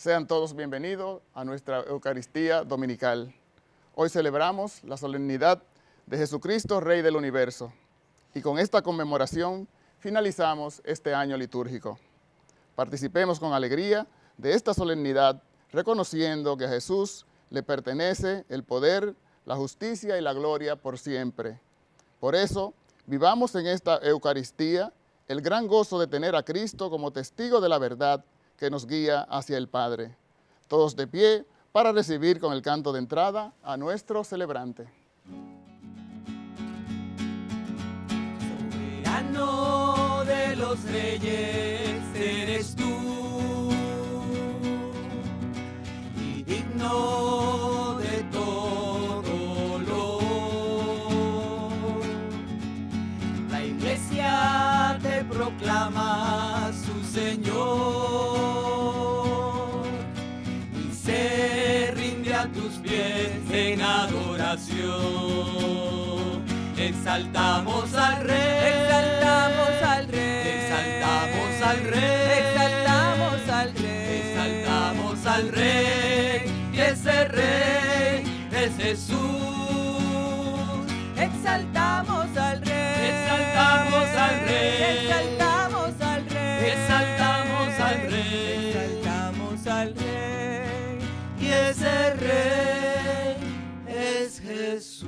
Sean todos bienvenidos a nuestra Eucaristía Dominical. Hoy celebramos la solemnidad de Jesucristo, Rey del Universo. Y con esta conmemoración finalizamos este año litúrgico. Participemos con alegría de esta solemnidad, reconociendo que a Jesús le pertenece el poder, la justicia y la gloria por siempre. Por eso, vivamos en esta Eucaristía el gran gozo de tener a Cristo como testigo de la verdad que nos guía hacia el Padre. Todos de pie para recibir con el canto de entrada a nuestro celebrante. Soberano de los reyes eres tú, y digno de todo honor. La Iglesia te proclama su Señor y se rinde a tus pies en adoración. Exaltamos al Rey, exaltamos al Rey, exaltamos al Rey, exaltamos al Rey, exaltamos al Rey, y ese Rey es Jesús. Exaltamos al Rey, exaltamos al Rey, exaltamos al Rey, exaltamos al Rey, exaltamos al Rey, y ese Rey es Jesús.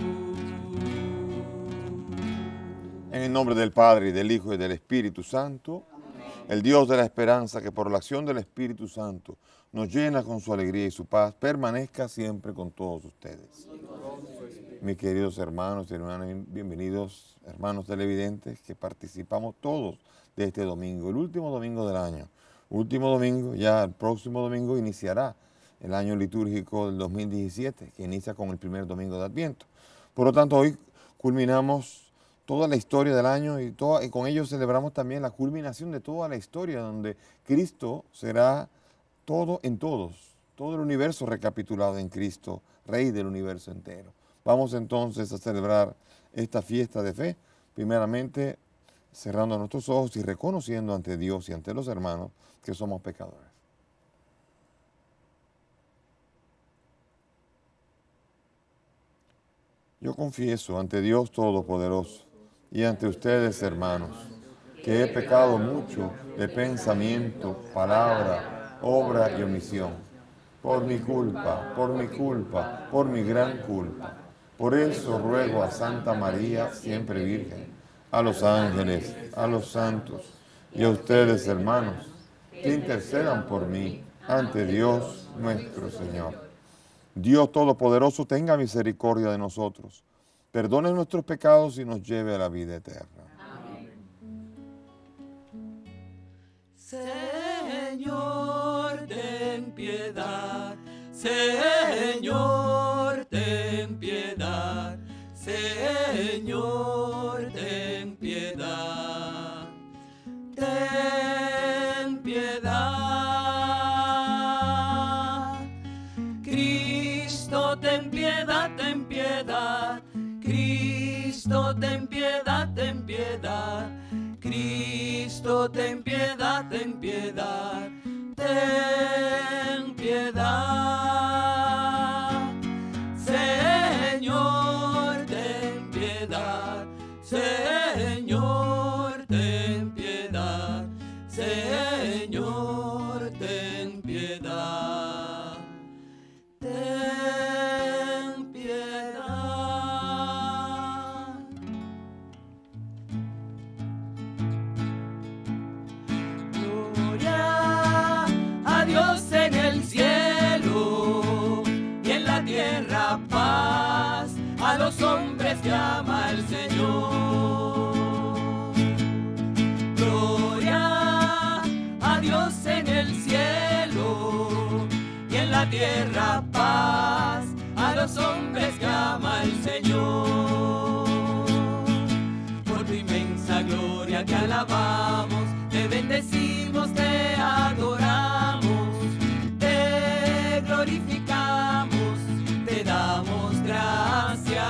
En el nombre del Padre, y del Hijo, y del Espíritu Santo, el Dios de la esperanza, que por la acción del Espíritu Santo nos llena con su alegría y su paz, permanezca siempre con todos ustedes. Mis queridos hermanos y hermanas, bienvenidos, hermanos televidentes, que participamos todos de este domingo, el último domingo del año. Último domingo, ya el próximo domingo iniciará el año litúrgico del 2017, que inicia con el primer domingo de Adviento. Por lo tanto, hoy culminamos toda la historia del año y con ello celebramos también la culminación de toda la historia, donde Cristo será todo en todos, todo el universo recapitulado en Cristo, Rey del universo entero. Vamos entonces a celebrar esta fiesta de fe, primeramente cerrando nuestros ojos y reconociendo ante Dios y ante los hermanos que somos pecadores. Yo confieso ante Dios Todopoderoso y ante ustedes, hermanos, que he pecado mucho de pensamiento, palabra, obra y omisión, por mi culpa, por mi gran culpa. Por eso ruego a Santa María, siempre Virgen, a los ángeles, a los santos y a ustedes, hermanos, que intercedan por mí ante Dios nuestro Señor. Dios Todopoderoso tenga misericordia de nosotros, perdone nuestros pecados y nos lleve a la vida eterna. Amén. Señor, ten piedad. Señor, ten piedad. Señor, ten piedad. Ten piedad. Cristo, ten piedad, ten piedad. Cristo, ten piedad, ten piedad. Cristo, ten piedad, ten piedad. Ten piedad. Señor, ten piedad. Señor, ten piedad. Señor, ten piedad. Ten piedad. Gloria a Dios en el cielo y en la tierra paz a los hombres que ama el Señor. Gloria a Dios en el cielo y en la tierra paz a los hombres que ama el Señor. Por tu inmensa gloria te alabamos, te bendecimos, te adoramos, te glorificamos, te damos gracias.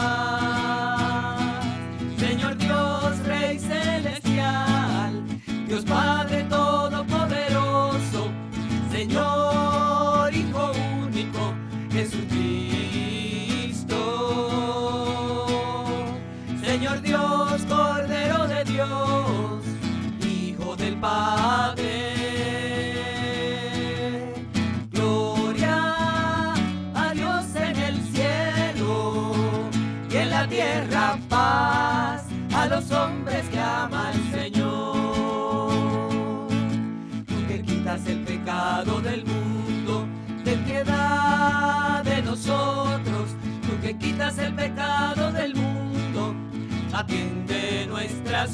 Señor Dios, Rey celestial, Dios Padre todopoderoso, Señor la tierra paz a los hombres que ama el Señor. Tú que quitas el pecado del mundo, ten piedad de nosotros. Tú que quitas el pecado del mundo, atiende nuestras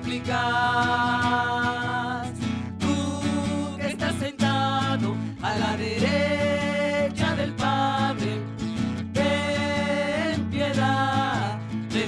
súplicas. Tú que estás sentado a la derecha del Padre, ten piedad de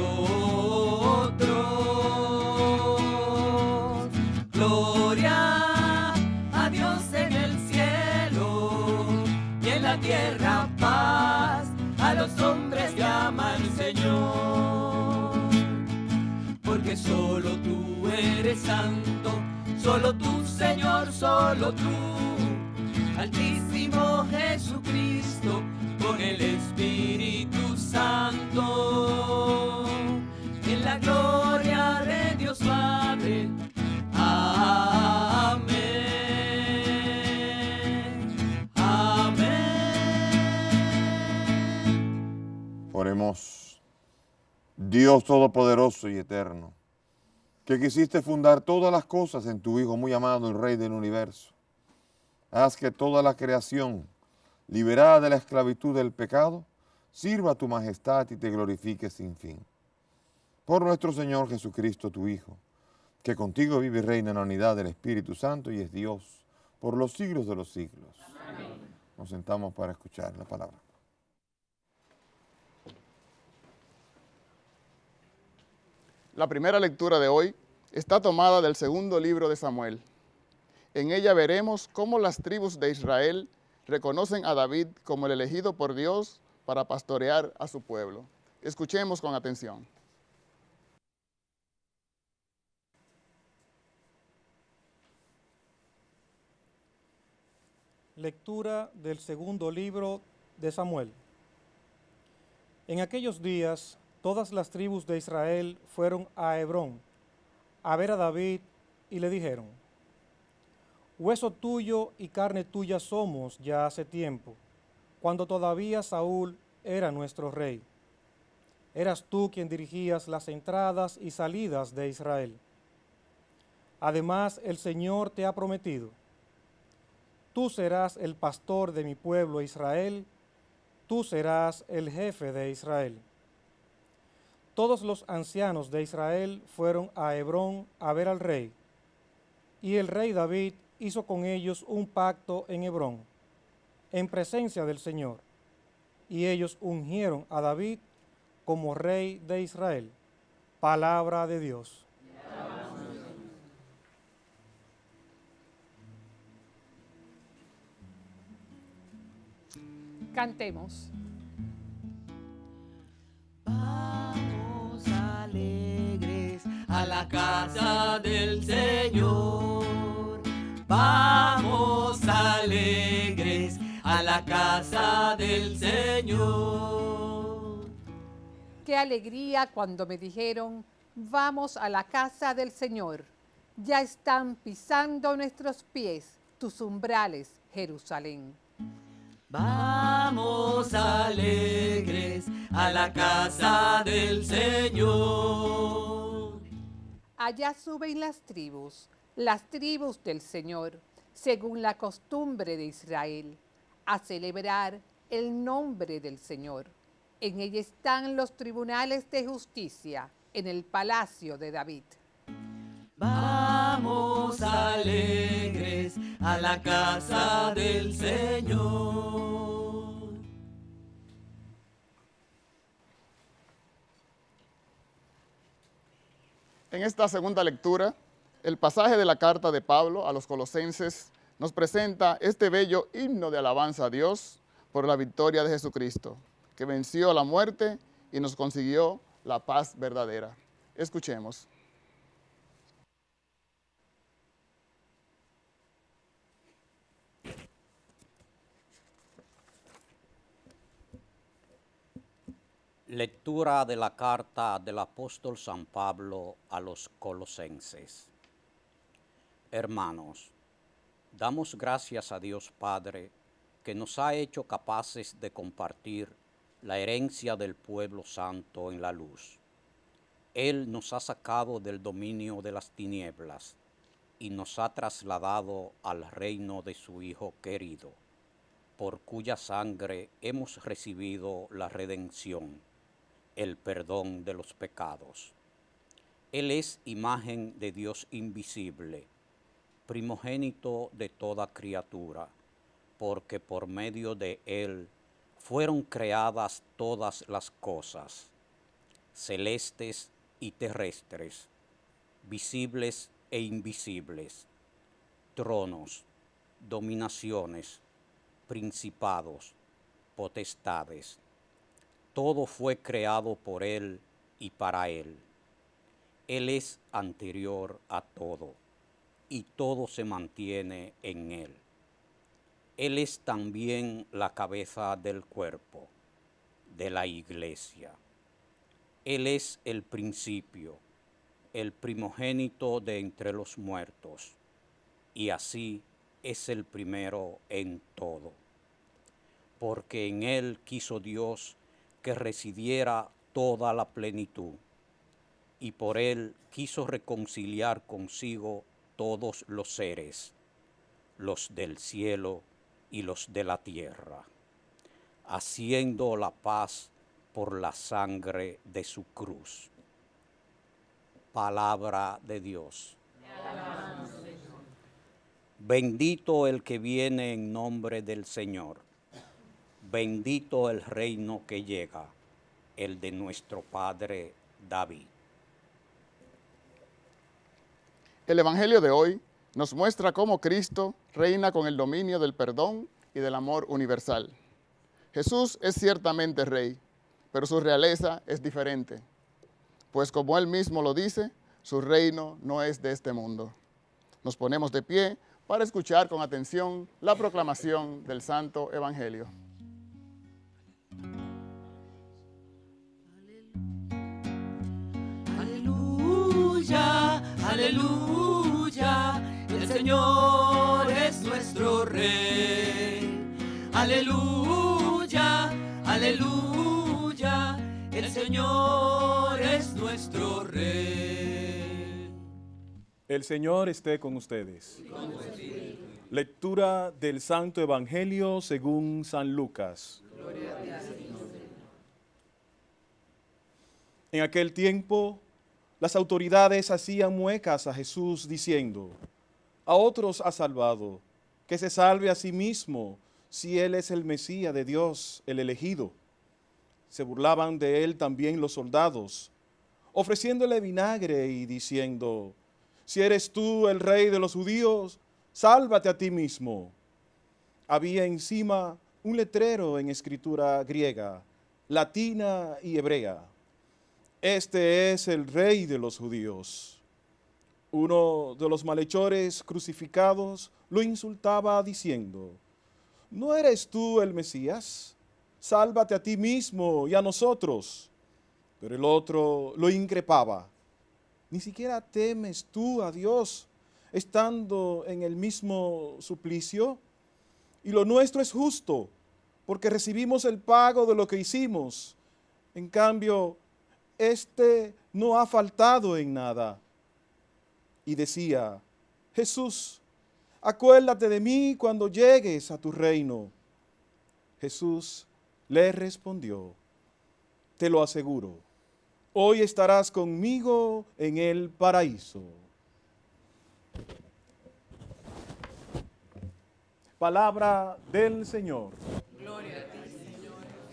nosotros. Gloria a Dios en el cielo y en la tierra paz a los hombres que aman al Señor. Porque solo tú eres santo, solo tú, Señor, solo tú, Altísimo Jesucristo, con el Espíritu Santo, en la gloria de Dios Padre. Amén. Amén. Oremos. Dios Todopoderoso y Eterno, que quisiste fundar todas las cosas en tu Hijo muy amado, el Rey del Universo, haz que toda la creación, liberada de la esclavitud del pecado, sirva a tu majestad y te glorifique sin fin. Por nuestro Señor Jesucristo, tu Hijo, que contigo vive y reina en la unidad del Espíritu Santo y es Dios por los siglos de los siglos. Amén. Nos sentamos para escuchar la palabra. La primera lectura de hoy está tomada del segundo libro de Samuel. En ella veremos cómo las tribus de Israel reconocen a David como el elegido por Dios para pastorear a su pueblo. Escuchemos con atención. Lectura del segundo libro de Samuel. En aquellos días, todas las tribus de Israel fueron a Hebrón a ver a David y le dijeron: hueso tuyo y carne tuya somos ya hace tiempo, cuando todavía Saúl era nuestro rey. Eras tú quien dirigías las entradas y salidas de Israel. Además, el Señor te ha prometido: tú serás el pastor de mi pueblo Israel, tú serás el jefe de Israel. Todos los ancianos de Israel fueron a Hebrón a ver al rey, y el rey David hizo con ellos un pacto en Hebrón, en presencia del Señor, y ellos ungieron a David como rey de Israel. Palabra de Dios. Cantemos. Vamos alegres a la casa del Señor. Vamos alegres a la casa del Señor. Qué alegría cuando me dijeron: vamos a la casa del Señor. Ya están pisando nuestros pies tus umbrales, Jerusalén. Vamos alegres a la casa del Señor. Allá suben las tribus del Señor, según la costumbre de Israel, a celebrar el nombre del Señor. En ella están los tribunales de justicia, en el palacio de David. Vamos alegres a la casa del Señor. En esta segunda lectura, el pasaje de la carta de Pablo a los Colosenses nos presenta este bello himno de alabanza a Dios por la victoria de Jesucristo, que venció la muerte y nos consiguió la paz verdadera. Escuchemos. Lectura de la carta del apóstol San Pablo a los Colosenses. Hermanos, damos gracias a Dios Padre, que nos ha hecho capaces de compartir la herencia del pueblo santo en la luz. Él nos ha sacado del dominio de las tinieblas y nos ha trasladado al reino de su Hijo querido, por cuya sangre hemos recibido la redención, el perdón de los pecados. Él es imagen de Dios invisible, primogénito de toda criatura, porque por medio de Él fueron creadas todas las cosas, celestes y terrestres, visibles e invisibles, tronos, dominaciones, principados, potestades. Todo fue creado por Él y para Él. Él es anterior a todo, y todo se mantiene en Él. Él es también la cabeza del cuerpo, de la iglesia. Él es el principio, el primogénito de entre los muertos, y así es el primero en todo. Porque en Él quiso Dios que residiera toda la plenitud, y por Él quiso reconciliar consigo todos los seres, los del cielo y los de la tierra, haciendo la paz por la sangre de su cruz. Palabra de Dios. Bendito el que viene en nombre del Señor. Bendito el reino que llega, el de nuestro Padre David. El Evangelio de hoy nos muestra cómo Cristo reina con el dominio del perdón y del amor universal. Jesús es ciertamente rey, pero su realeza es diferente, pues como él mismo lo dice, su reino no es de este mundo. Nos ponemos de pie para escuchar con atención la proclamación del Santo Evangelio. Aleluya, aleluya, el Señor es nuestro Rey. Aleluya, aleluya, el Señor es nuestro Rey. El Señor esté con ustedes. Lectura del Santo Evangelio según San Lucas. Gloria a ti, Señor. En aquel tiempo, las autoridades hacían muecas a Jesús diciendo: a otros ha salvado, que se salve a sí mismo, si él es el Mesías de Dios, el elegido. Se burlaban de él también los soldados, ofreciéndole vinagre y diciendo: si eres tú el rey de los judíos, sálvate a ti mismo. Había encima un letrero en escritura griega, latina y hebrea: este es el rey de los judíos. Uno de los malhechores crucificados lo insultaba diciendo: ¿no eres tú el Mesías? Sálvate a ti mismo y a nosotros. Pero el otro lo increpaba: ¿ni siquiera temes tú a Dios, estando en el mismo suplicio? Y lo nuestro es justo, porque recibimos el pago de lo que hicimos. En cambio, este no ha faltado en nada. Y decía: Jesús, acuérdate de mí cuando llegues a tu reino. Jesús le respondió: te lo aseguro, hoy estarás conmigo en el paraíso. Palabra del Señor. Gloria a ti, Señor.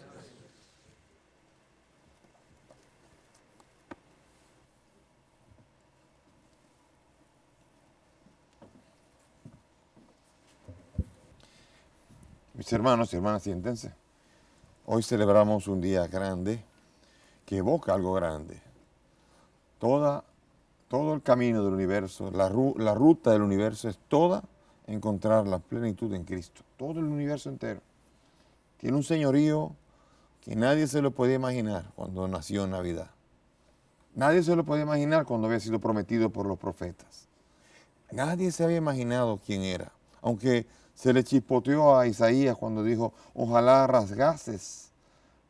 Mis hermanos y hermanas, siéntense. Hoy celebramos un día grande que evoca algo grande. Todo el camino del universo, la ruta del universo es toda encontrar la plenitud en Cristo. Todo el universo entero. Tiene un señorío que nadie se lo podía imaginar cuando nació en Navidad. Nadie se lo podía imaginar cuando había sido prometido por los profetas. Nadie se había imaginado quién era, aunque se le chispoteó a Isaías cuando dijo: ojalá rasgases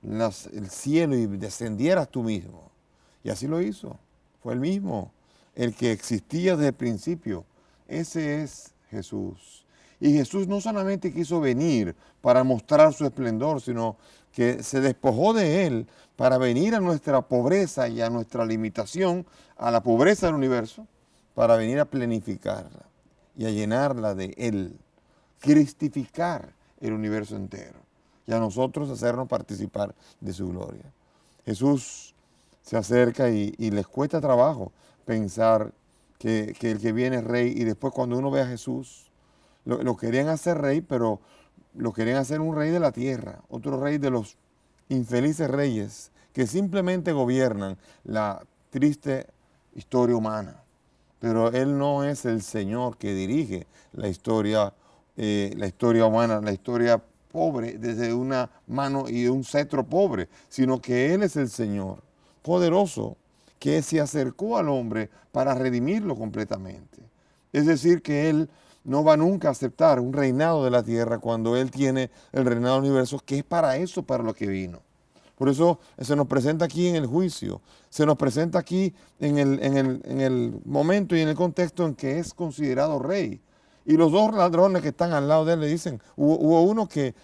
el cielo y descendieras tú mismo. Y así lo hizo. Fue el mismo, el que existía desde el principio. Ese es Jesús. Y Jesús no solamente quiso venir para mostrar su esplendor, sino que se despojó de él para venir a nuestra pobreza y a nuestra limitación, a la pobreza del universo, para venir a planificarla y a llenarla de él, cristificar el universo entero y a nosotros hacernos participar de su gloria. Jesús se acerca y les cuesta trabajo pensar que el que viene es rey, y después cuando uno ve a Jesús, lo querían hacer rey, pero lo querían hacer un rey de la tierra, otro rey de los infelices reyes que simplemente gobiernan la triste historia humana. Pero Él no es el Señor que dirige la historia humana, la historia pobre desde una mano y de un cetro pobre, sino que Él es el Señor poderoso que se acercó al hombre para redimirlo completamente. Es decir, que Él no va nunca a aceptar un reinado de la tierra cuando Él tiene el reinado del universo, que es para eso, para lo que vino. Por eso se nos presenta aquí en el juicio, se nos presenta aquí en el momento y en el contexto en que es considerado rey. Y los dos ladrones que están al lado de él le dicen, hubo uno que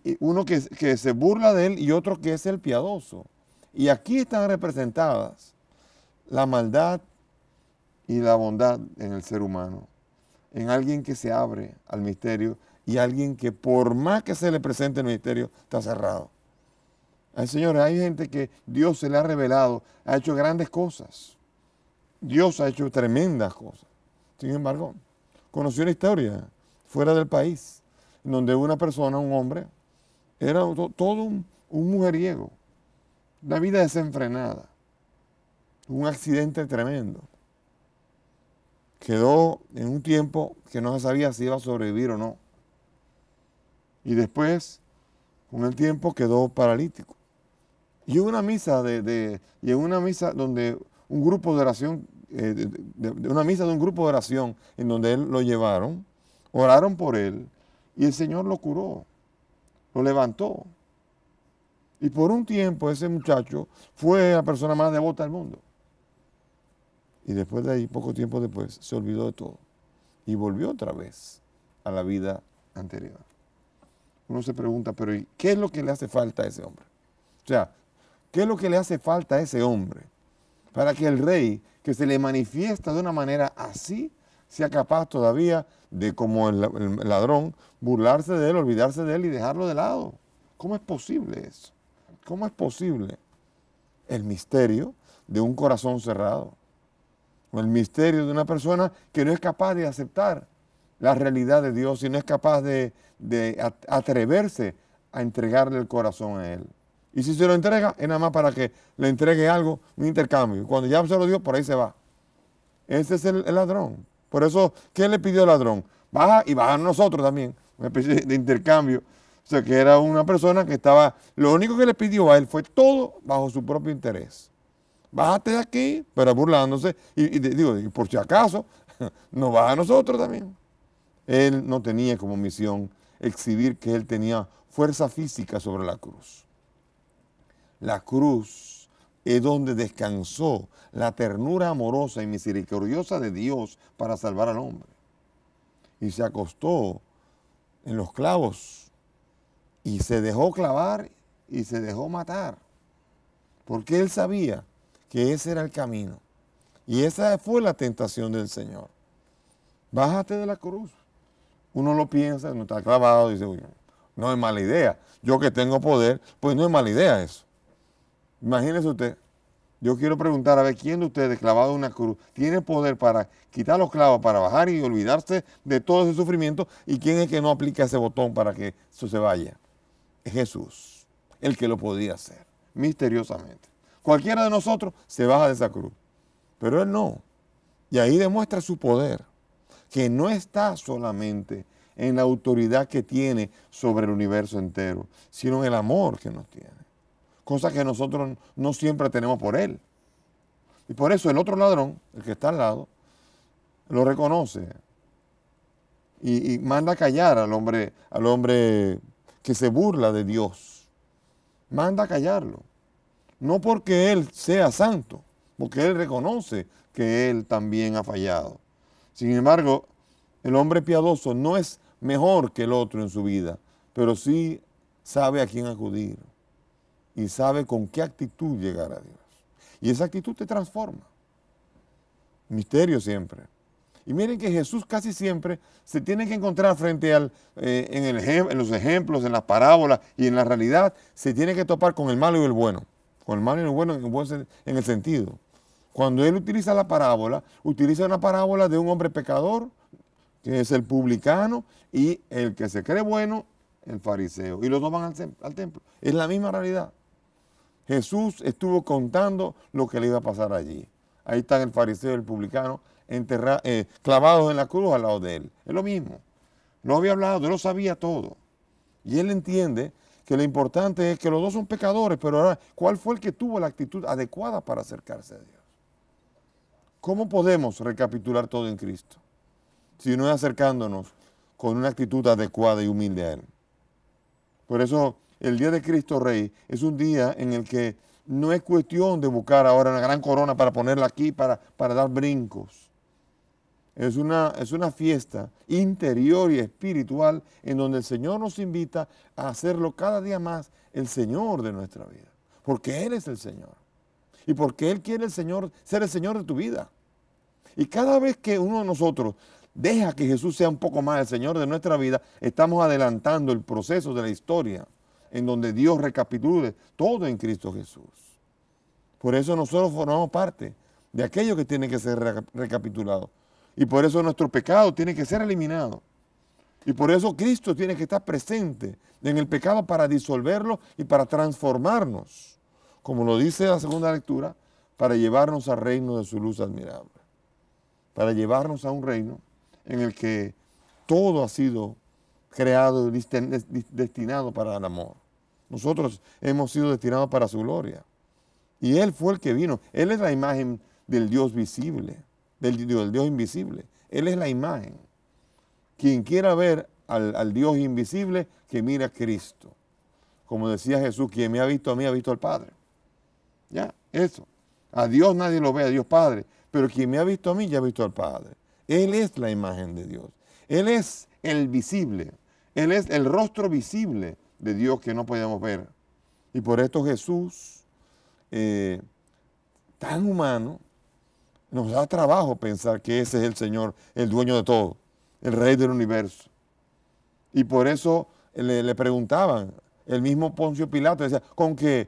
se burla de él y otro que es el piadoso. Y aquí están representadas la maldad y la bondad en el ser humano, en alguien que se abre al misterio y alguien que por más que se le presente el misterio, está cerrado. Ay, señores, hay gente que Dios se le ha revelado, ha hecho grandes cosas. Dios ha hecho tremendas cosas. Sin embargo, conocí una historia fuera del país, en donde una persona, un hombre, era todo un mujeriego, una vida desenfrenada, un accidente tremendo. Quedó en un tiempo que no se sabía si iba a sobrevivir o no. Y después, con el tiempo, quedó paralítico. Y en una misa donde un grupo de oración, una misa de un grupo de oración en donde él lo llevaron, oraron por él y el Señor lo curó, lo levantó. Y por un tiempo ese muchacho fue la persona más devota del mundo. Y después de ahí, poco tiempo después, se olvidó de todo y volvió otra vez a la vida anterior. Uno se pregunta, pero ¿y qué es lo que le hace falta a ese hombre? O sea, ¿qué es lo que le hace falta a ese hombre para que el rey, que se le manifiesta de una manera así, sea capaz todavía de, como el ladrón, burlarse de él, olvidarse de él y dejarlo de lado? ¿Cómo es posible eso? ¿Cómo es posible el misterio de un corazón cerrado? O el misterio de una persona que no es capaz de aceptar la realidad de Dios y no es capaz de atreverse a entregarle el corazón a Él. Y si se lo entrega, es nada más para que le entregue algo, un intercambio. Y cuando ya se lo dio, por ahí se va. Ese es el ladrón. Por eso, ¿qué le pidió el ladrón? Baja y baja nosotros también. Una especie de intercambio. O sea, que era una persona que estaba, lo único que le pidió a él fue todo bajo su propio interés. Bájate de aquí, pero burlándose. Y por si acaso, nos baja a nosotros también. Él no tenía como misión exhibir que él tenía fuerza física sobre la cruz. La cruz es donde descansó la ternura amorosa y misericordiosa de Dios para salvar al hombre. Y se acostó en los clavos y se dejó clavar y se dejó matar. Porque él sabía que ese era el camino. Y esa fue la tentación del Señor. Bájate de la cruz. Uno lo piensa, no está clavado, dice, uy, no es mala idea. Yo que tengo poder, pues no es mala idea eso. Imagínese usted, yo quiero preguntar a ver quién de ustedes clavado en una cruz tiene poder para quitar los clavos, para bajar y olvidarse de todo ese sufrimiento, y quién es que no aplica ese botón para que eso se vaya. Es Jesús, el que lo podía hacer, misteriosamente. Cualquiera de nosotros se baja de esa cruz, pero Él no. Y ahí demuestra su poder, que no está solamente en la autoridad que tiene sobre el universo entero, sino en el amor que nos tiene. Cosa que nosotros no siempre tenemos por Él. Y por eso el otro ladrón, el que está al lado, lo reconoce y manda a callar al hombre que se burla de Dios. manda a callarlo. No porque él sea santo, porque él reconoce que él también ha fallado. Sin embargo, el hombre piadoso no es mejor que el otro en su vida, pero sí sabe a quién acudir y sabe con qué actitud llegar a Dios. Y esa actitud te transforma. Misterio siempre. Y miren que Jesús casi siempre se tiene que encontrar frente al, en los ejemplos, en las parábolas y en la realidad, se tiene que topar con el malo y el bueno. Con el malo y el bueno en el sentido. Cuando él utiliza la parábola, utiliza una parábola de un hombre pecador, que es el publicano, y el que se cree bueno, el fariseo. Y los dos van al templo. Es la misma realidad. Jesús estuvo contando lo que le iba a pasar allí. Ahí están el fariseo y el publicano clavados en la cruz al lado de él. Es lo mismo. No había hablado, él lo sabía todo. Y él entiende que lo importante es que los dos son pecadores, pero ahora, ¿cuál fue el que tuvo la actitud adecuada para acercarse a Dios? ¿Cómo podemos recapitular todo en Cristo? Si no es acercándonos con una actitud adecuada y humilde a Él. Por eso, el día de Cristo Rey es un día en el que no es cuestión de buscar ahora una gran corona para ponerla aquí, para dar brincos. Es una fiesta interior y espiritual en donde el Señor nos invita a hacerlo cada día más el Señor de nuestra vida. Porque Él es el Señor. Y porque Él quiere ser el Señor de tu vida. Y cada vez que uno de nosotros deja que Jesús sea un poco más el Señor de nuestra vida, estamos adelantando el proceso de la historia en donde Dios recapitule todo en Cristo Jesús. Por eso nosotros formamos parte de aquello que tiene que ser recapitulado. Y por eso nuestro pecado tiene que ser eliminado. Y por eso Cristo tiene que estar presente en el pecado para disolverlo y para transformarnos, como lo dice la segunda lectura, para llevarnos al reino de su luz admirable. Para llevarnos a un reino en el que todo ha sido creado y destinado para el amor. Nosotros hemos sido destinados para su gloria. Y Él fue el que vino. Él es la imagen del Dios visible, del Dios invisible. Él es la imagen. Quien quiera ver al Dios invisible, que mire a Cristo. Como decía Jesús, quien me ha visto a mí, ha visto al Padre. Ya, eso. A Dios nadie lo ve, a Dios Padre. Pero quien me ha visto a mí, ya ha visto al Padre. Él es la imagen de Dios. Él es el visible. Él es el rostro visible de Dios que no podemos ver. Y por esto Jesús, tan humano, nos da trabajo pensar que ese es el Señor, el dueño de todo, el Rey del universo. Y por eso le preguntaban, el mismo Poncio Pilato decía, ¿con qué?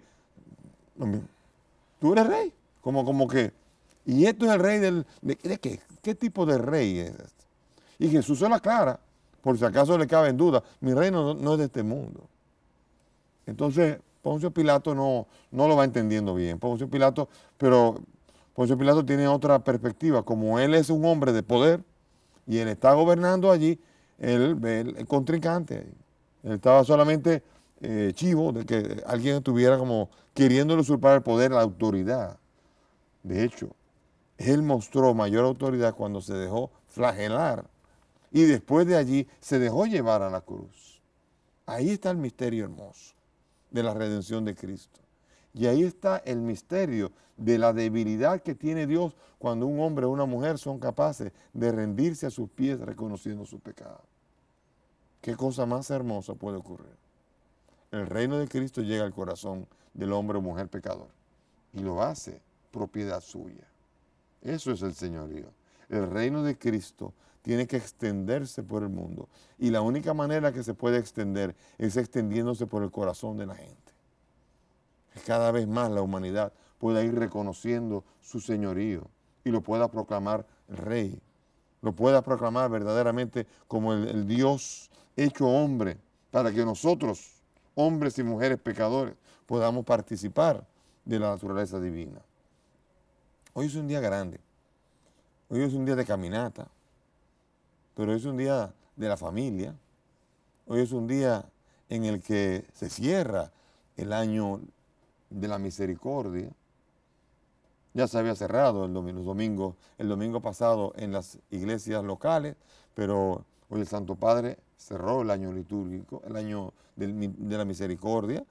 ¿Tú eres rey? Como que, ¿y esto es el rey de qué? ¿Qué tipo de rey es este? Y Jesús se lo aclara, por si acaso le cabe en duda, mi reino no es de este mundo. Entonces, Poncio Pilato no lo va entendiendo bien. Pero Poncio Pilato tiene otra perspectiva. Como él es un hombre de poder y él está gobernando allí, él ve el contrincante ahí. Él estaba solamente chivo de que alguien estuviera como queriéndole usurpar el poder, la autoridad. De hecho, él mostró mayor autoridad cuando se dejó flagelar y después de allí se dejó llevar a la cruz. Ahí está el misterio hermoso de la redención de Cristo. Y ahí está el misterio de la debilidad que tiene Dios cuando un hombre o una mujer son capaces de rendirse a sus pies reconociendo su pecado. ¿Qué cosa más hermosa puede ocurrir? El reino de Cristo llega al corazón del hombre o mujer pecador y lo hace propiedad suya. Eso es el señorío. El reino de Cristo tiene que extenderse por el mundo y la única manera que se puede extender es extendiéndose por el corazón de la gente. Que cada vez más la humanidad pueda ir reconociendo su señorío y lo pueda proclamar rey, lo pueda proclamar verdaderamente como el Dios hecho hombre, para que nosotros, hombres y mujeres pecadores, podamos participar de la naturaleza divina. Hoy es un día grande, hoy es un día de caminata, pero hoy es un día de la familia, hoy es un día en el que se cierra el año de la misericordia. Ya se había cerrado el domingo pasado en las iglesias locales, pero hoy el Santo Padre cerró el año litúrgico, el año de la misericordia,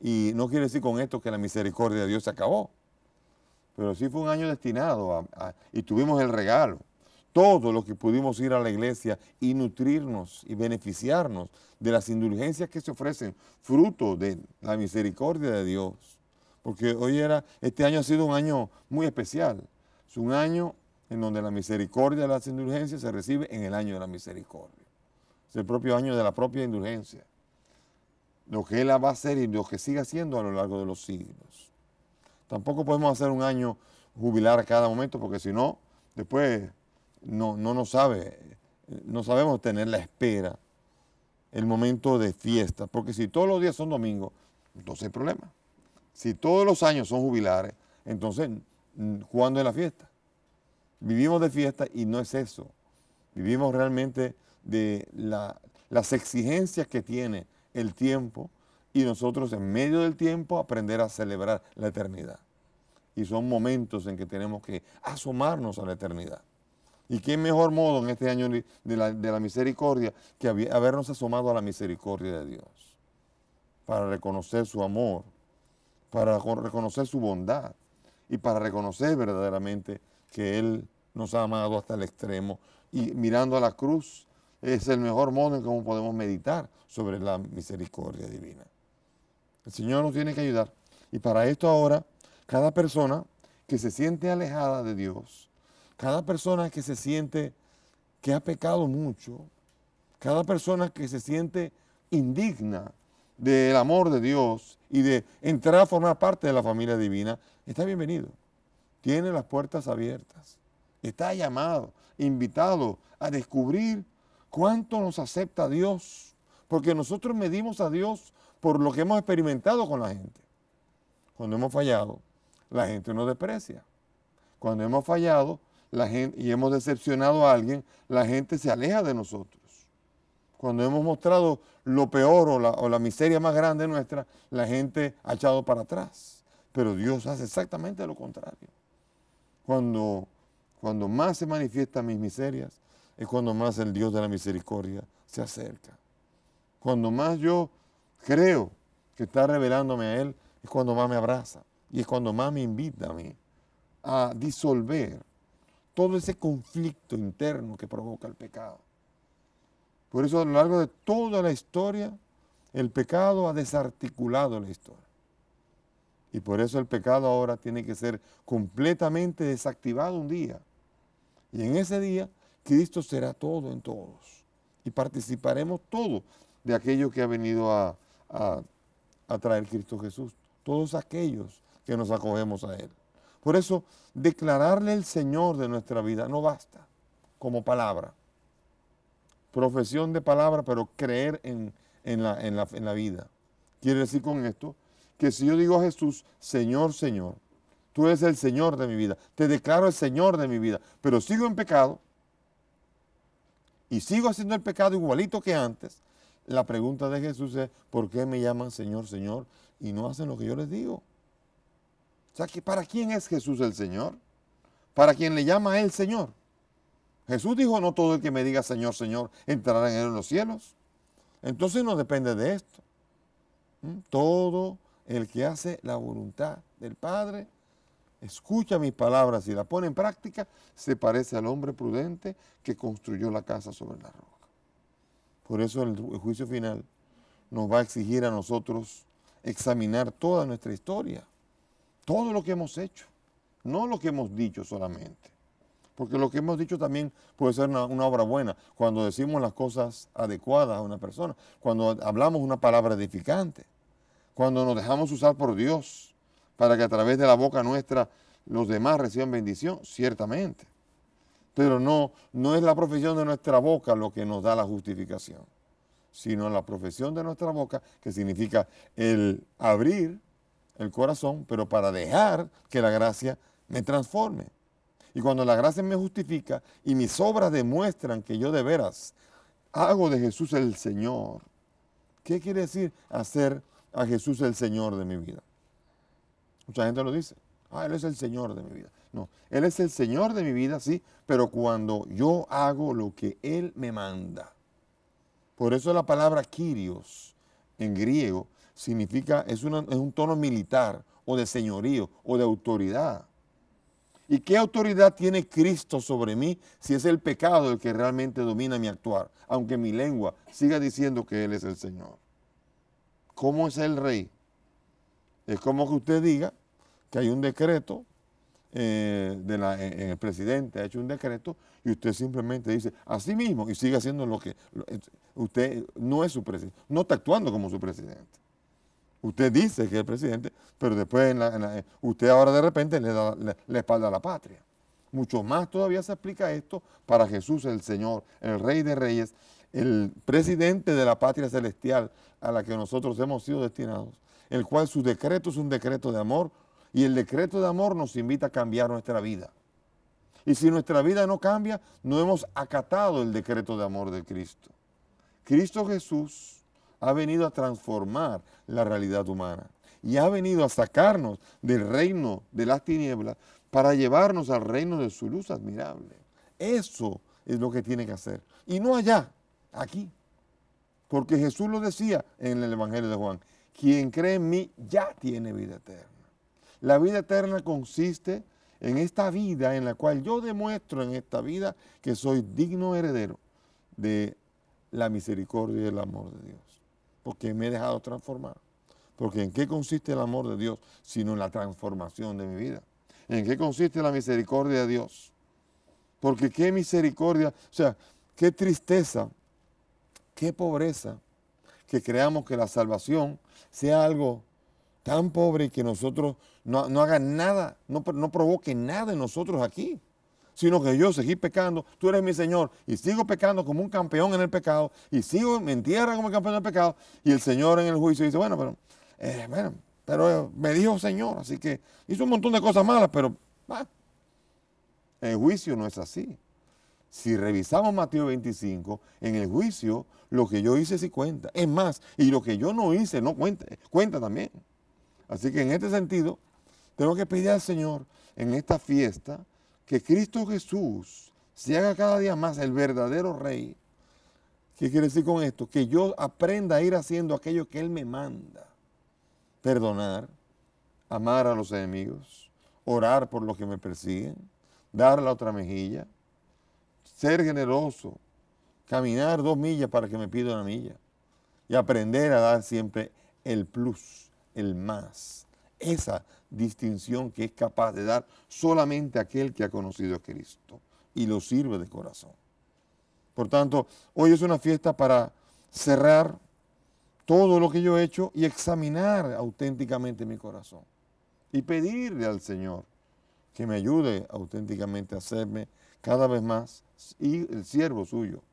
Y no quiere decir con esto que la misericordia de Dios se acabó. Pero sí fue un año destinado y tuvimos el regalo. Todos los que pudimos ir a la iglesia y nutrirnos y beneficiarnos de las indulgencias que se ofrecen, fruto de la misericordia de Dios. Porque este año ha sido un año muy especial. Es un año en donde la misericordia de las indulgencias se recibe en el año de la misericordia. Es el propio año de la propia indulgencia. Lo que Él va a hacer y lo que sigue haciendo a lo largo de los siglos. Tampoco podemos hacer un año jubilar a cada momento, porque si no, después no sabemos tener la espera, el momento de fiesta, porque si todos los días son domingos, entonces hay problema. Si todos los años son jubilares, entonces, ¿cuándo es la fiesta? Vivimos de fiesta y no es eso. Vivimos realmente de las exigencias que tiene el tiempo y nosotros en medio del tiempo aprender a celebrar la eternidad. Y son momentos en que tenemos que asomarnos a la eternidad. Y qué mejor modo en este año de la misericordia que habernos asomado a la misericordia de Dios. Para reconocer su amor, para reconocer su bondad y para reconocer verdaderamente que Él nos ha amado hasta el extremo. Y mirando a la cruz es el mejor modo en cómo podemos meditar sobre la misericordia divina. El Señor nos tiene que ayudar. Y para esto ahora, cada persona que se siente alejada de Dios, cada persona que se siente que ha pecado mucho, cada persona que se siente indigna del amor de Dios y de entrar a formar parte de la familia divina, está bienvenido. Tiene las puertas abiertas. Está llamado, invitado a descubrir cuánto nos acepta Dios, porque nosotros medimos a Dios por lo que hemos experimentado con la gente. Cuando hemos fallado, la gente nos desprecia. Cuando hemos fallado y hemos decepcionado a alguien, la gente se aleja de nosotros. Cuando hemos mostrado lo peor o la miseria más grande nuestra, la gente ha echado para atrás. Pero Dios hace exactamente lo contrario. Cuando más se manifiestan mis miserias, es cuando más el Dios de la misericordia se acerca. Cuando más yo creo que está revelándome a Él, es cuando más me abraza. Y es cuando más me invita a mí a disolver todo ese conflicto interno que provoca el pecado. Por eso a lo largo de toda la historia, el pecado ha desarticulado la historia. Y por eso el pecado ahora tiene que ser completamente desactivado un día. Y en ese día, Cristo será todo en todos. Y participaremos todos de aquello que ha venido a traer Cristo Jesús. Todos aquellos que nos acogemos a Él. Por eso, declararle el Señor de nuestra vida no basta como palabra. Profesión de palabra, pero creer en la vida. Quiere decir con esto que si yo digo a Jesús, Señor, Señor, tú eres el Señor de mi vida, te declaro el Señor de mi vida, pero sigo en pecado y sigo haciendo el pecado igualito que antes, la pregunta de Jesús es, ¿por qué me llaman Señor, Señor y no hacen lo que yo les digo? O sea, ¿para quién es Jesús el Señor? Para quien le llama a Él Señor. Jesús dijo, no todo el que me diga Señor, Señor, entrará en los cielos. Entonces no depende de esto. Todo el que hace la voluntad del Padre, escucha mis palabras y la pone en práctica, se parece al hombre prudente que construyó la casa sobre la roca. Por eso el juicio final nos va a exigir a nosotros examinar toda nuestra historia, todo lo que hemos hecho, no lo que hemos dicho solamente. Porque lo que hemos dicho también puede ser una obra buena, cuando decimos las cosas adecuadas a una persona, cuando hablamos una palabra edificante, cuando nos dejamos usar por Dios para que a través de la boca nuestra los demás reciban bendición, ciertamente. Pero no es la profesión de nuestra boca lo que nos da la justificación, sino la profesión de nuestra boca, que significa el abrir el corazón, pero para dejar que la gracia me transforme. Y cuando la gracia me justifica y mis obras demuestran que yo de veras hago de Jesús el Señor, ¿qué quiere decir hacer a Jesús el Señor de mi vida? Mucha gente lo dice, Él es el Señor de mi vida. No, Él es el Señor de mi vida, sí, pero cuando yo hago lo que Él me manda. Por eso la palabra Kyrios en griego significa, es un tono militar o de señorío o de autoridad. ¿Y qué autoridad tiene Cristo sobre mí si es el pecado el que realmente domina mi actuar? Aunque mi lengua siga diciendo que Él es el Señor. ¿Cómo es el rey? Es como que usted diga que hay un decreto, el presidente ha hecho un decreto y usted simplemente dice así mismo y sigue haciendo lo que usted no es su presidente, no está actuando como su presidente. Usted dice que es el presidente, pero después usted ahora de repente le da la espalda a la patria. Mucho más todavía se aplica esto para Jesús el Señor, el Rey de Reyes, el presidente de la patria celestial a la que nosotros hemos sido destinados, el cual su decreto es un decreto de amor y el decreto de amor nos invita a cambiar nuestra vida. Y si nuestra vida no cambia, no hemos acatado el decreto de amor de Cristo. Cristo Jesús ha venido a transformar la realidad humana y ha venido a sacarnos del reino de las tinieblas para llevarnos al reino de su luz admirable. Eso es lo que tiene que hacer. Y no allá, aquí. Porque Jesús lo decía en el Evangelio de Juan, quien cree en mí ya tiene vida eterna. La vida eterna consiste en esta vida en la cual yo demuestro en esta vida que soy digno heredero de la misericordia y el amor de Dios. Porque me he dejado transformar. Porque ¿en qué consiste el amor de Dios? Sino en la transformación de mi vida. ¿En qué consiste la misericordia de Dios? Porque qué misericordia, o sea, qué tristeza, qué pobreza, que creamos que la salvación sea algo tan pobre y que nosotros no hagan nada, no provoque nada en nosotros aquí, sino que yo seguí pecando, tú eres mi Señor, y sigo pecando como un campeón en el pecado, y me entierran como el campeón del pecado, y el Señor en el juicio dice, pero me dijo Señor, así que hizo un montón de cosas malas, pero el juicio no es así. Si revisamos Mateo 25, en el juicio lo que yo hice sí cuenta. Es más, y lo que yo no hice no cuenta también. Así que en este sentido, tengo que pedir al Señor en esta fiesta que Cristo Jesús se haga cada día más el verdadero Rey. ¿Qué quiere decir con esto? Que yo aprenda a ir haciendo aquello que Él me manda. Perdonar, amar a los enemigos, orar por los que me persiguen, dar la otra mejilla, ser generoso, caminar 2 millas para que me pida 1 milla y aprender a dar siempre el plus, el más, esa distinción que es capaz de dar solamente aquel que ha conocido a Cristo y lo sirve de corazón. Por tanto, hoy es una fiesta para cerrar todo lo que yo he hecho y examinar auténticamente mi corazón y pedirle al Señor que me ayude auténticamente a hacerme cada vez más y el siervo suyo,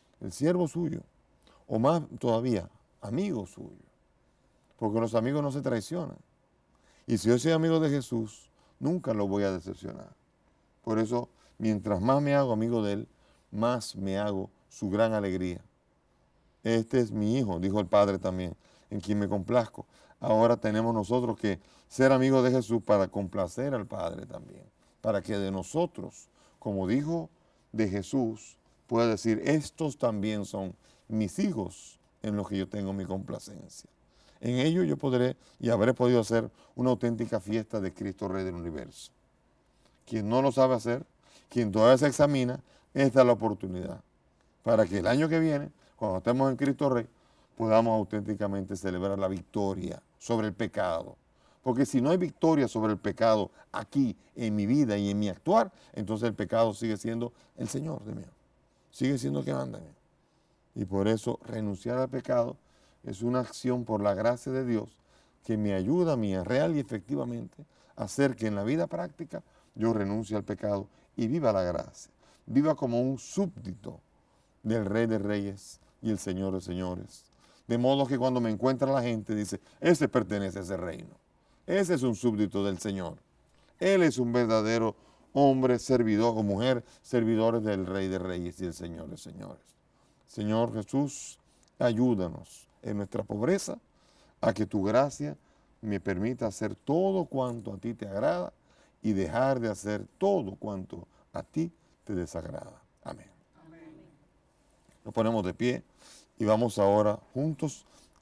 o más todavía, amigo suyo, porque los amigos no se traicionan. Y si yo soy amigo de Jesús, nunca lo voy a decepcionar. Por eso, mientras más me hago amigo de Él, más me hago su gran alegría. Este es mi hijo, dijo el Padre también, en quien me complazco. Ahora tenemos nosotros que ser amigos de Jesús para complacer al Padre también, para que de nosotros, como dijo de Jesús, pueda decir, estos también son mis hijos en los que yo tengo mi complacencia. En ello yo podré y habré podido hacer una auténtica fiesta de Cristo Rey del universo. Quien no lo sabe hacer, quien todavía se examina, esta es la oportunidad para que el año que viene, cuando estemos en Cristo Rey, podamos auténticamente celebrar la victoria sobre el pecado. Porque si no hay victoria sobre el pecado aquí, en mi vida y en mi actuar, entonces el pecado sigue siendo el Señor de mí. Sigue siendo el que manda en mí. Y por eso renunciar al pecado es una acción por la gracia de Dios que me ayuda a mí real y efectivamente a hacer que en la vida práctica yo renuncie al pecado y viva la gracia. Viva como un súbdito del Rey de Reyes y el Señor de Señores. De modo que cuando me encuentra la gente dice, ese pertenece a ese reino. Ese es un súbdito del Señor. Él es un verdadero hombre, servidor o mujer, servidores del Rey de Reyes y el Señor de Señores. Señor Jesús, ayúdanos en nuestra pobreza a que tu gracia me permita hacer todo cuanto a ti te agrada y dejar de hacer todo cuanto a ti te desagrada. Amén. Nos ponemos de pie y vamos ahora juntos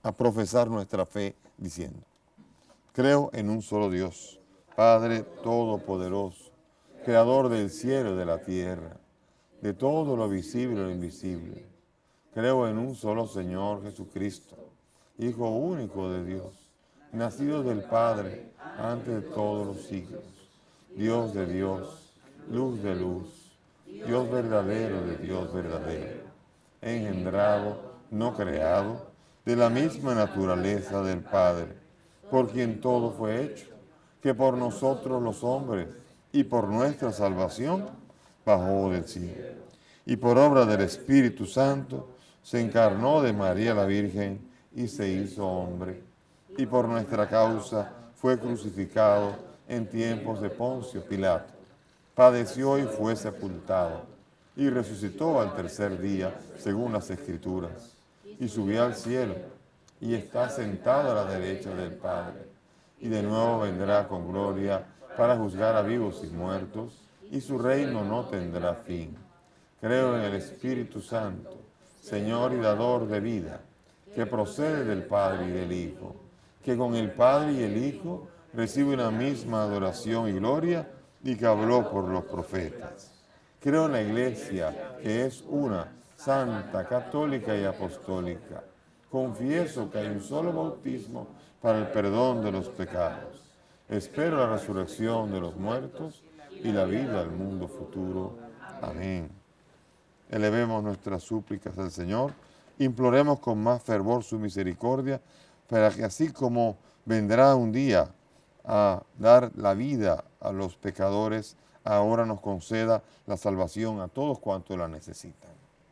a profesar nuestra fe diciendo: creo en un solo Dios, Padre Todopoderoso, Creador del cielo y de la tierra, de todo lo visible y lo invisible. Creo en un solo Señor Jesucristo, Hijo único de Dios, nacido del Padre antes de todos los siglos, Dios de Dios, luz de luz, Dios verdadero de Dios verdadero, engendrado, no creado, de la misma naturaleza del Padre, por quien todo fue hecho, que por nosotros los hombres y por nuestra salvación bajó del cielo, y por obra del Espíritu Santo se encarnó de María la Virgen y se hizo hombre, y por nuestra causa fue crucificado en tiempos de Poncio Pilato, padeció y fue sepultado, y resucitó al tercer día, según las Escrituras, y subió al cielo, y está sentado a la derecha del Padre, y de nuevo vendrá con gloria para juzgar a vivos y muertos, y su reino no tendrá fin. Creo en el Espíritu Santo, Señor y dador de vida, que procede del Padre y del Hijo, que con el Padre y el Hijo recibe una misma adoración y gloria, y que habló por los profetas. Creo en la Iglesia, que es una, santa, católica y apostólica. Confieso que hay un solo bautismo para el perdón de los pecados. Espero la resurrección de los muertos y la vida al mundo futuro. Amén. Elevemos nuestras súplicas al Señor, imploremos con más fervor su misericordia, para que así como vendrá un día a dar la vida a los pecadores, ahora nos conceda la salvación a todos cuantos la necesitan.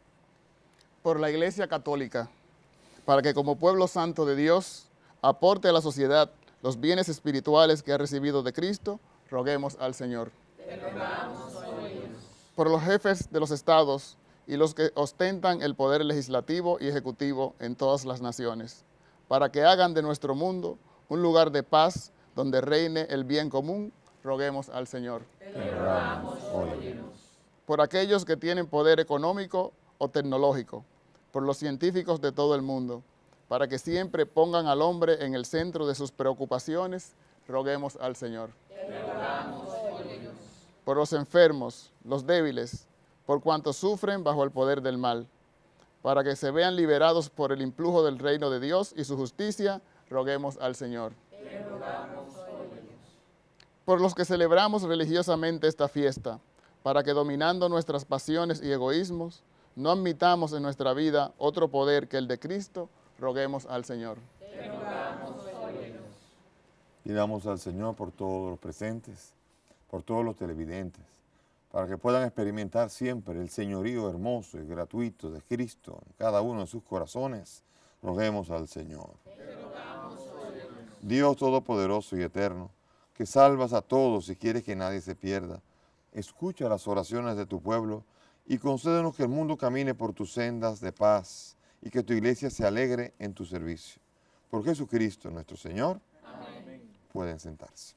Por la Iglesia Católica, para que como pueblo santo de Dios aporte a la sociedad los bienes espirituales que ha recibido de Cristo, roguemos al Señor. Te rogamos, oh Dios. Por los jefes de los estados y los que ostentan el poder legislativo y ejecutivo en todas las naciones, para que hagan de nuestro mundo un lugar de paz donde reine el bien común, roguemos al Señor. Te rogamos, oh Dios. Por aquellos que tienen poder económico o tecnológico, por los científicos de todo el mundo, para que siempre pongan al hombre en el centro de sus preocupaciones, roguemos al Señor. Te rogamos, oh Dios. Por los enfermos, los débiles, por cuantos sufren bajo el poder del mal, para que se vean liberados por el influjo del reino de Dios y su justicia, roguemos al Señor. Te rogamos, oh Dios. Por los que celebramos religiosamente esta fiesta, para que dominando nuestras pasiones y egoísmos, no admitamos en nuestra vida otro poder que el de Cristo, roguemos al Señor. Te rogamos, oh Dios. Pidamos al Señor por todos los presentes, por todos los televidentes, para que puedan experimentar siempre el señorío hermoso y gratuito de Cristo en cada uno de sus corazones. Roguemos al Señor. Te rogamos, oh Dios. Dios Todopoderoso y Eterno, que salvas a todos y quieres que nadie se pierda, escucha las oraciones de tu pueblo y concédenos que el mundo camine por tus sendas de paz y que tu iglesia se alegre en tu servicio. Por Jesucristo nuestro Señor. Amén. Pueden sentarse.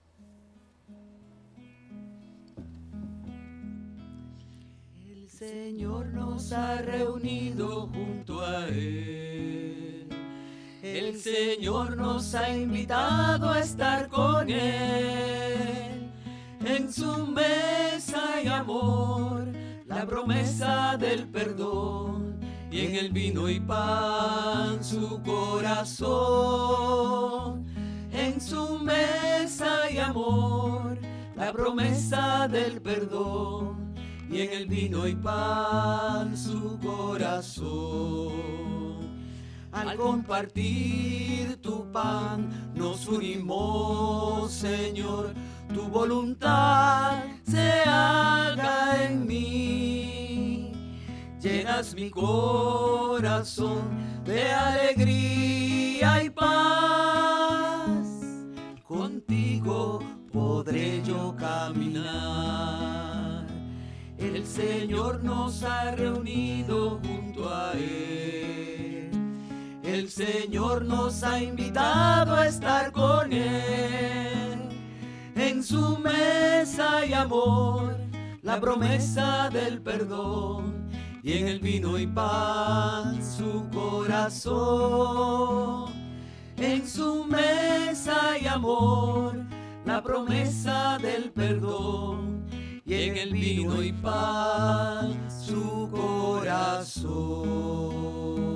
El Señor nos ha reunido junto a Él. El Señor nos ha invitado a estar con Él. En su mesa hay amor, la promesa del perdón, y en el vino y pan su corazón. En su mesa hay amor, la promesa del perdón, y en el vino y pan su corazón. Al compartir tu pan nos unimos, Señor, tu voluntad se haga en mí. Llenas mi corazón de alegría y paz. Contigo podré yo caminar. El Señor nos ha reunido junto a Él. El Señor nos ha invitado a estar con Él. En su mesa hay amor, la promesa del perdón, y en el vino y pan su corazón. En su mesa hay amor, la promesa del perdón, y en el vino y pan su corazón.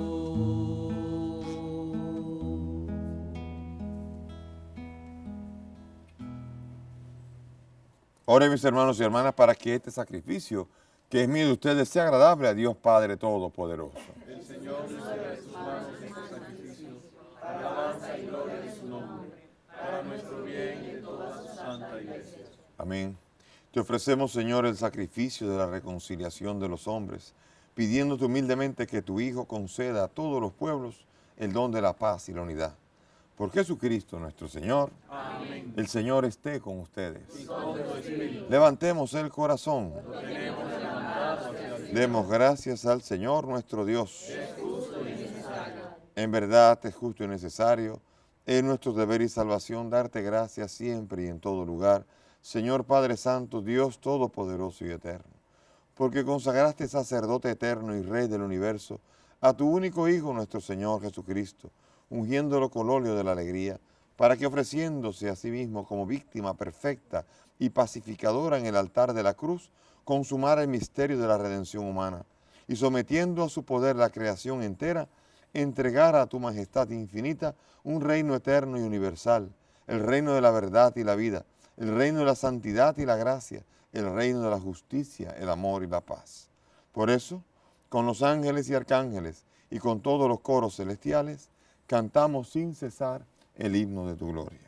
Oren, mis hermanos y hermanas, para que este sacrificio que es mío de ustedes sea agradable a Dios Padre Todopoderoso. El Señor reciba de sus manos este sacrificio, para alabanza y gloria de su nombre, para nuestro bien y de toda su santa iglesia. Amén. Te ofrecemos, Señor, el sacrificio de la reconciliación de los hombres, pidiéndote humildemente que tu Hijo conceda a todos los pueblos el don de la paz y la unidad. Por Jesucristo nuestro Señor. Amén. El Señor esté con ustedes. Y con tu espíritu. Levantemos el corazón. Lo tenemos levantado hacia Dios. Demos gracias al Señor nuestro Dios. Es justo y necesario. En verdad es justo y necesario. Es nuestro deber y salvación darte gracias siempre y en todo lugar, Señor Padre Santo, Dios Todopoderoso y Eterno, porque consagraste sacerdote eterno y Rey del universo a tu único Hijo, nuestro Señor Jesucristo, ungiéndolo con óleo de la alegría, para que ofreciéndose a sí mismo como víctima perfecta y pacificadora en el altar de la cruz, consumara el misterio de la redención humana, y sometiendo a su poder la creación entera, entregara a tu majestad infinita un reino eterno y universal, el reino de la verdad y la vida, el reino de la santidad y la gracia, el reino de la justicia, el amor y la paz. Por eso, con los ángeles y arcángeles y con todos los coros celestiales, cantamos sin cesar el himno de tu gloria.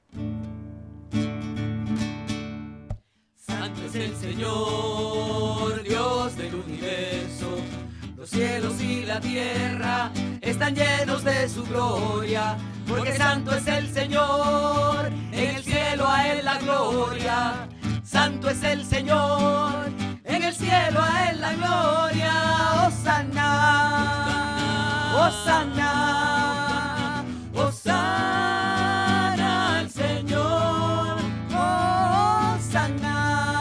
Santo es el Señor, Dios del universo. Los cielos y la tierra están llenos de su gloria, porque santo es el Señor, en el cielo a él la gloria. Santo es el Señor, en el cielo a él la gloria. Hosana, Hosana, Hosana al Señor. Hosana,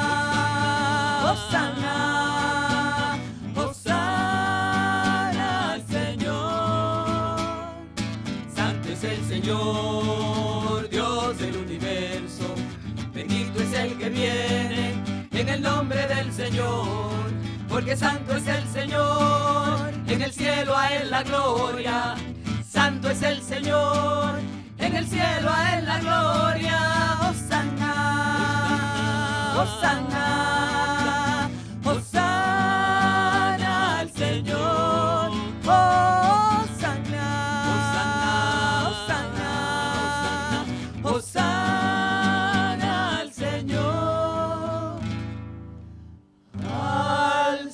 Hosana, Hosana al Señor. Santo es el Señor, Dios del universo. Bendito es el que viene en el nombre del Señor, porque santo es el Señor, en el cielo a él la gloria. Santo es el Señor, en el cielo a él la gloria. Hosana, Hosana, Hosana al Señor. Hosana, Hosana, Hosana, Hosana al Señor. Al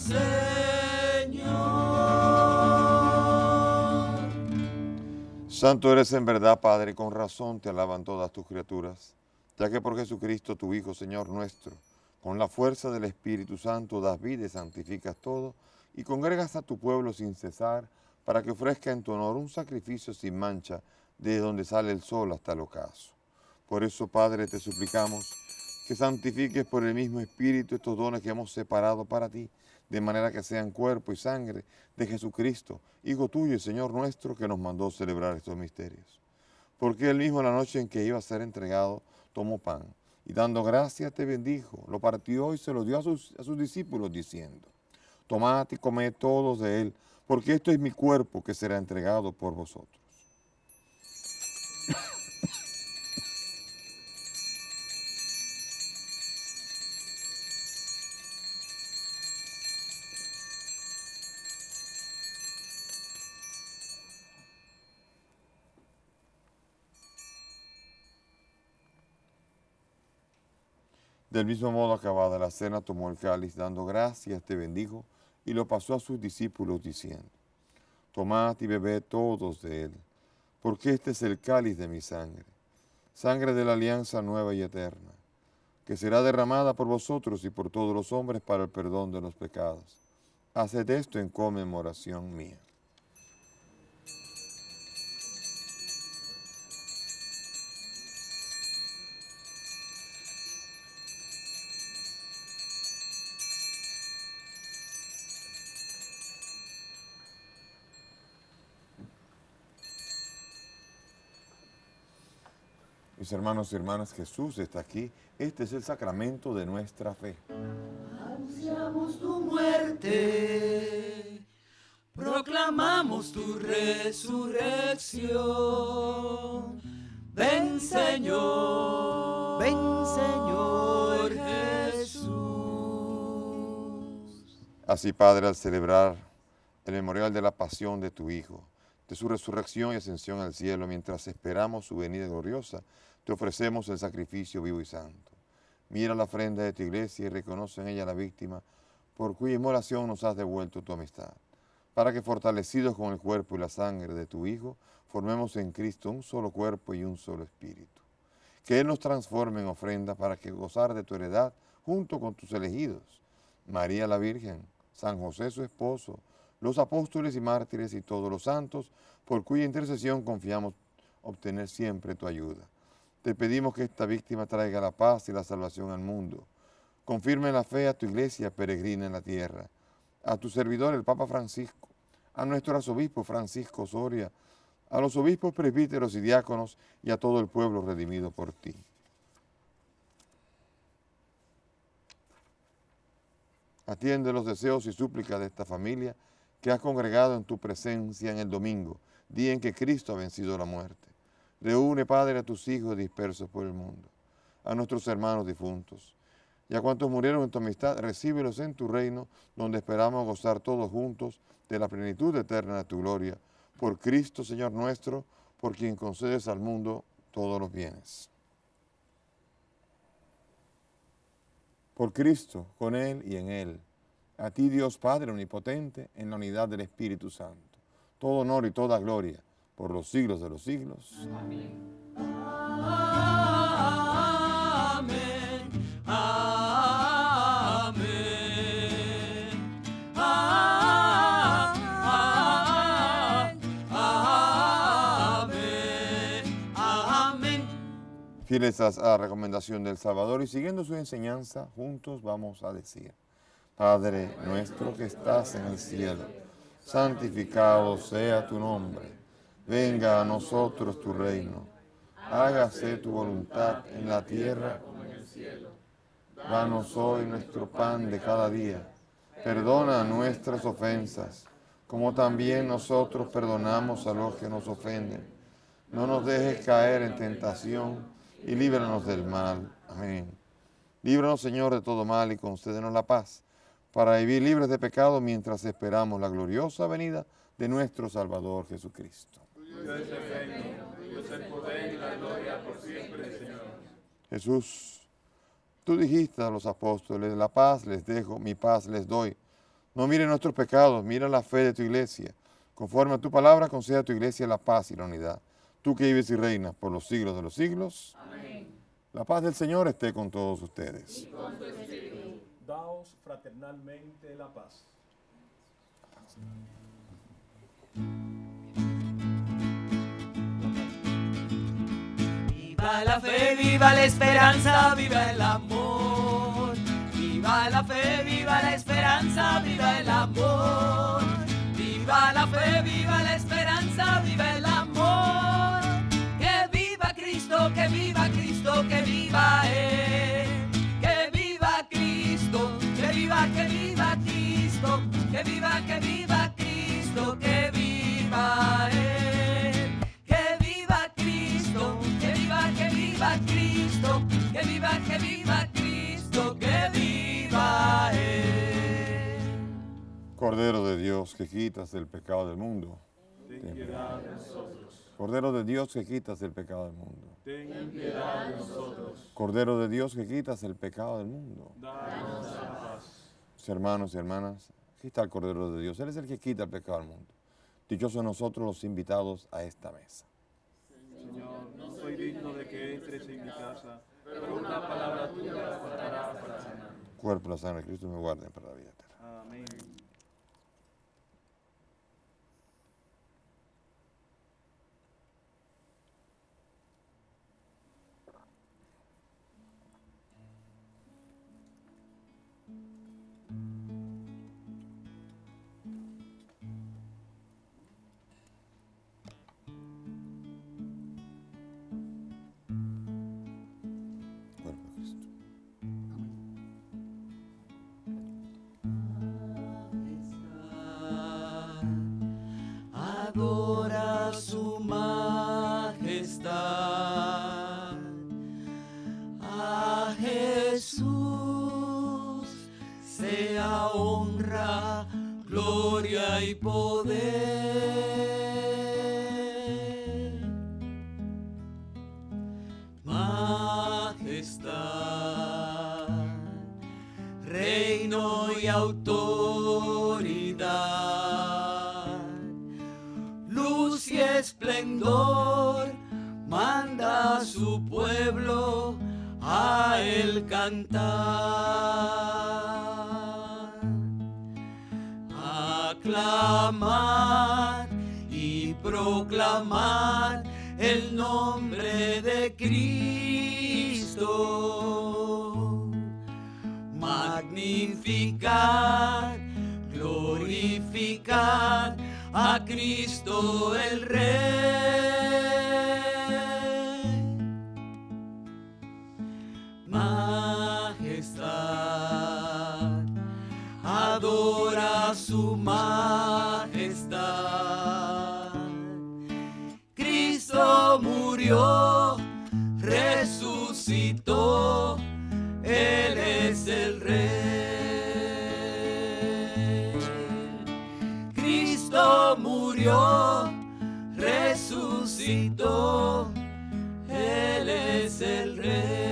Señor. Santo eres en verdad, Padre, y con razón te alaban todas tus criaturas, ya que por Jesucristo, tu Hijo, Señor nuestro, con la fuerza del Espíritu Santo das vida y santificas todo, y congregas a tu pueblo sin cesar, para que ofrezca en tu honor un sacrificio sin mancha, desde donde sale el sol hasta el ocaso. Por eso, Padre, te suplicamos que santifiques por el mismo Espíritu estos dones que hemos separado para ti, de manera que sean cuerpo y sangre de Jesucristo, Hijo tuyo y Señor nuestro, que nos mandó celebrar estos misterios. Porque él mismo, la noche en que iba a ser entregado, tomó pan, y dando gracias te bendijo, lo partió y se lo dio a sus discípulos, diciendo: tomad y comed todos de él, porque esto es mi cuerpo que será entregado por vosotros. Del mismo modo, acabada la cena, tomó el cáliz, dando gracias, te bendijo, y lo pasó a sus discípulos, diciendo: tomad y bebed todos de él, porque este es el cáliz de mi sangre, sangre de la alianza nueva y eterna, que será derramada por vosotros y por todos los hombres para el perdón de los pecados. Haced esto en conmemoración mía. Mis hermanos y hermanas, Jesús está aquí. Este es el sacramento de nuestra fe. Anunciamos tu muerte, proclamamos tu resurrección. Ven Señor Jesús. Así, Padre, al celebrar el memorial de la pasión de tu Hijo, de su resurrección y ascensión al cielo, mientras esperamos su venida gloriosa, te ofrecemos el sacrificio vivo y santo. Mira la ofrenda de tu iglesia y reconoce en ella la víctima por cuya inmolación nos has devuelto tu amistad, para que fortalecidos con el cuerpo y la sangre de tu Hijo, formemos en Cristo un solo cuerpo y un solo espíritu. Que Él nos transforme en ofrenda para que gozar de tu heredad junto con tus elegidos, María la Virgen, San José su esposo, los apóstoles y mártires y todos los santos, por cuya intercesión confiamos obtener siempre tu ayuda. Te pedimos que esta víctima traiga la paz y la salvación al mundo. Confirme la fe a tu iglesia peregrina en la tierra, a tu servidor el Papa Francisco, a nuestro arzobispo Francisco Soria, a los obispos, presbíteros y diáconos y a todo el pueblo redimido por ti. Atiende los deseos y súplicas de esta familia que has congregado en tu presencia en el domingo, día en que Cristo ha vencido la muerte. Reúne, Padre, a tus hijos dispersos por el mundo, a nuestros hermanos difuntos, y a cuantos murieron en tu amistad, recíbelos en tu reino, donde esperamos gozar todos juntos de la plenitud eterna de tu gloria, por Cristo, Señor nuestro, por quien concedes al mundo todos los bienes. Por Cristo, con Él y en Él, a ti Dios Padre Omnipotente, en la unidad del Espíritu Santo, todo honor y toda gloria, por los siglos de los siglos. Amén. Amén. Amén. Amén. Fieles a la recomendación del Salvador y siguiendo su enseñanza, juntos vamos a decir: Padre nuestro que estás en el cielo, santificado sea tu nombre. Venga a nosotros tu reino. Hágase tu voluntad en la tierra como en el cielo. Danos hoy nuestro pan de cada día. Perdona nuestras ofensas, como también nosotros perdonamos a los que nos ofenden. No nos dejes caer en tentación y líbranos del mal. Amén. Líbranos, Señor, de todo mal y concédenos la paz, para vivir libres de pecado mientras esperamos la gloriosa venida de nuestro Salvador Jesucristo. Tuyo es el reino, tuyo es el poder y la gloria por siempre, Señor. Jesús, tú dijiste a los apóstoles: la paz les dejo, mi paz les doy. No mire nuestros pecados, mira la fe de tu iglesia. Conforme a tu palabra, concede a tu iglesia la paz y la unidad. Tú que vives y reinas por los siglos de los siglos. Amén. La paz del Señor esté con todos ustedes. Y con tu espíritu. Daos fraternalmente la paz. Viva la fe, viva la esperanza, viva el amor. Viva la fe, viva la esperanza, viva el amor. Viva la fe, viva la esperanza, viva el amor. Que viva Cristo, que viva Cristo, que viva Él. Que viva Cristo, que viva Cristo, que viva Cristo, que viva Él. Que viva Cristo, que viva Cristo, que viva Cristo, que viva Él. Cordero de Dios, que quitas el pecado del mundo. Ten piedad de nosotros. Cordero de Dios, que quitas el pecado del mundo. Ten piedad de nosotros. Cordero de Dios, que quitas el pecado del mundo. Danos la paz. Mis hermanos y hermanas, aquí está el Cordero de Dios. Él es el que quita el pecado del mundo. Dichosos nosotros los invitados a esta mesa. Señor, no soy digno de que entres en mi casa, pero una palabra tuya bastará para sanar. Cuerpo y la sangre de Cristo me guarden para la vida eterna. Amén. sea honra, gloria y poder, majestad, reino y autoridad, luz y esplendor, manda a su pueblo a él cantar. Aclamar y proclamar el nombre de Cristo. Magnificar, glorificar a Cristo el Rey. Majestad, adora su majestad. Cristo murió, resucitó, Él es el Rey. Cristo murió, resucitó, Él es el Rey.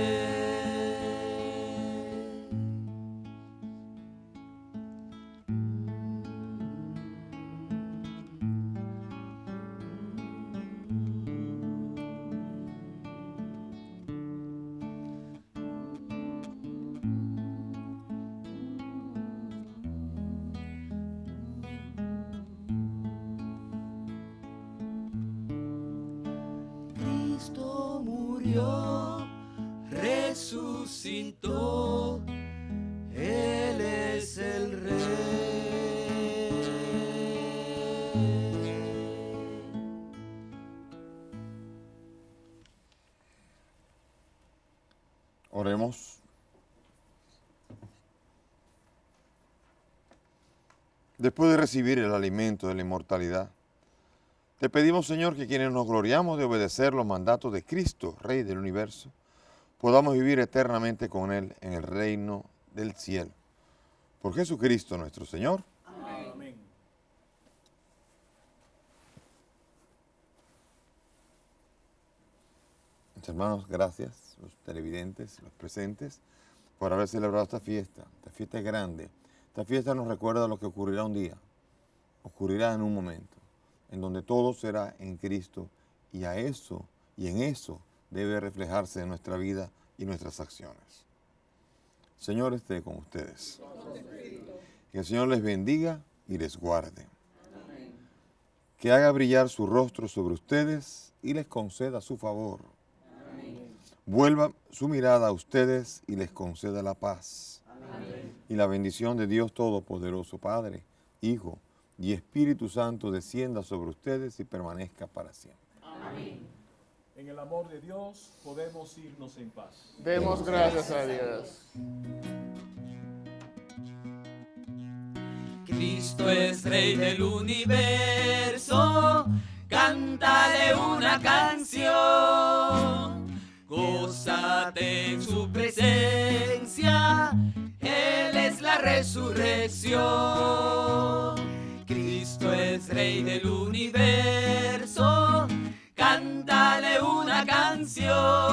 Cristo murió, resucitó, Él es el Rey. Oremos. Después de recibir el alimento de la inmortalidad, te pedimos, Señor, que quienes nos gloriamos de obedecer los mandatos de Cristo, Rey del universo, podamos vivir eternamente con Él en el reino del cielo. Por Jesucristo nuestro Señor. Amén. Mis hermanos, gracias, los televidentes, los presentes, por haber celebrado esta fiesta. Esta fiesta es grande. Esta fiesta nos recuerda lo que ocurrirá un día. Ocurrirá en un momento, en donde todo será en Cristo, y a eso y en eso debe reflejarse en nuestra vida y nuestras acciones. Señor esté con ustedes. Que el Señor les bendiga y les guarde. Que haga brillar su rostro sobre ustedes y les conceda su favor. Vuelva su mirada a ustedes y les conceda la paz. Y la bendición de Dios Todopoderoso, Padre, Hijo y Espíritu Santo descienda sobre ustedes y permanezca para siempre. Amén. En el amor de Dios podemos irnos en paz. Demos gracias a Dios. Cristo es Rey del universo, cántale una canción, gózate en su presencia, Él es la resurrección. Cristo es Rey del universo, cántale una canción.